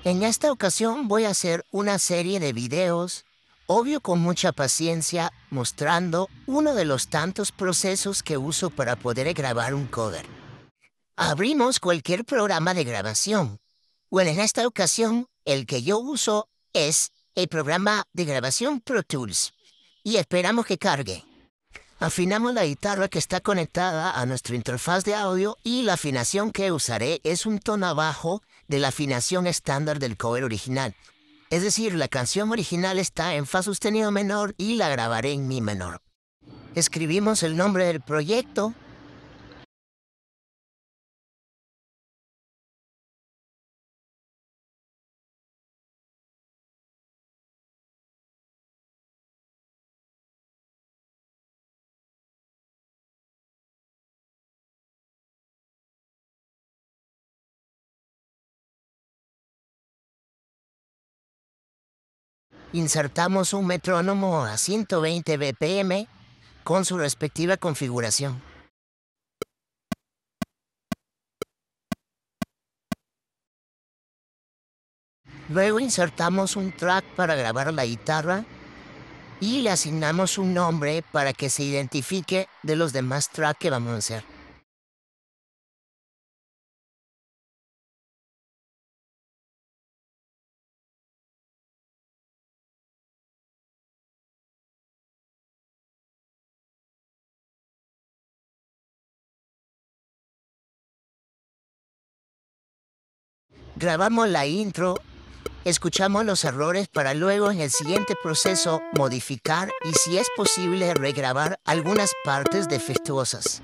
En esta ocasión voy a hacer una serie de videos, obvio con mucha paciencia, mostrando uno de los tantos procesos que uso para poder grabar un cover. Abrimos cualquier programa de grabación. Bueno, en esta ocasión, el que yo uso es el programa de grabación Pro Tools. Y esperamos que cargue. Afinamos la guitarra que está conectada a nuestra interfaz de audio y la afinación que usaré es un tono bajo de la afinación estándar del cover original. Es decir, la canción original está en fa sostenido menor y la grabaré en mi menor. Escribimos el nombre del proyecto. Insertamos un metrónomo a 120 BPM con su respectiva configuración. Luego insertamos un track para grabar la guitarra y le asignamos un nombre para que se identifique de los demás tracks que vamos a hacer. Grabamos la intro, escuchamos los errores para luego en el siguiente proceso modificar y si es posible regrabar algunas partes defectuosas.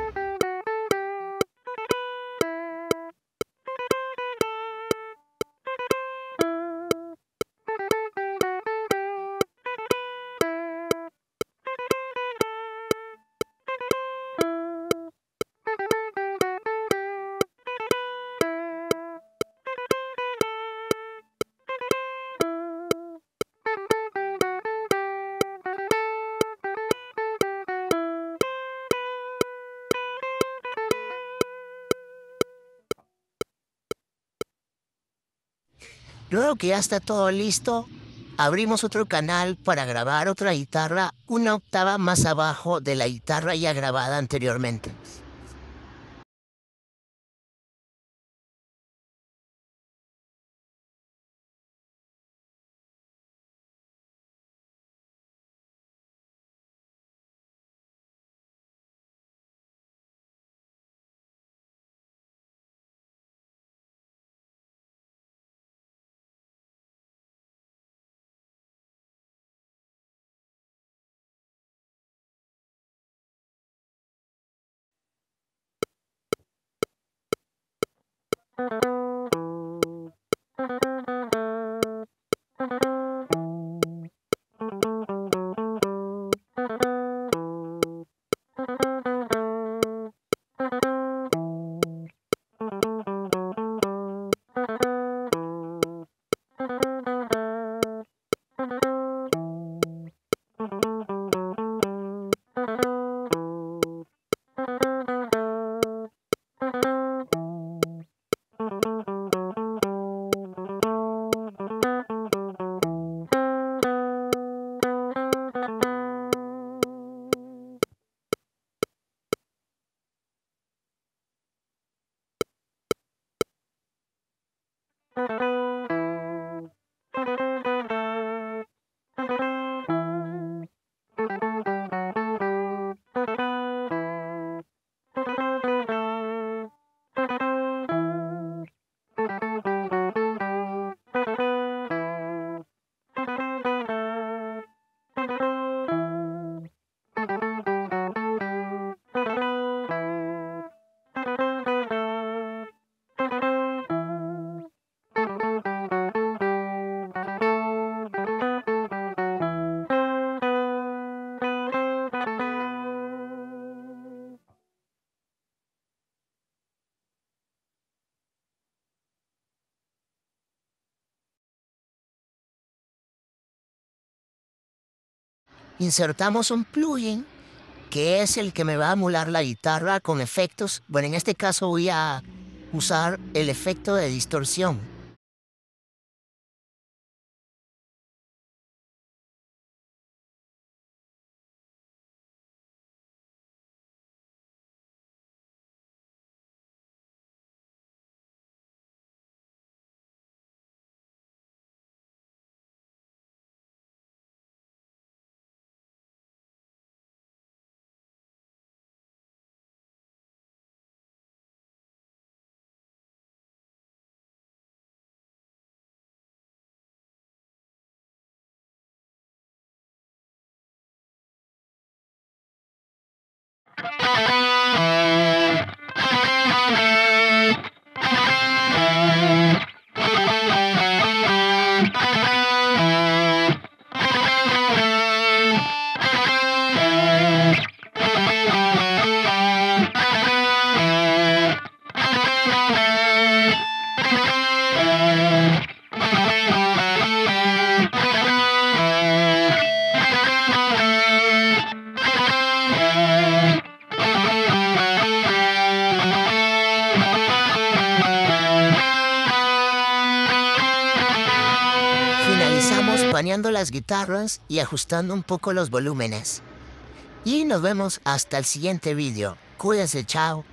Luego que ya está todo listo, abrimos otro canal para grabar otra guitarra una octava más abajo de la guitarra ya grabada anteriormente. Insertamos un plugin que es el que me va a emular la guitarra con efectos. Bueno, en este caso voy a usar el efecto de distorsión. baneando las guitarras y ajustando un poco los volúmenes. Y nos vemos hasta el siguiente vídeo. Cuídense, chao.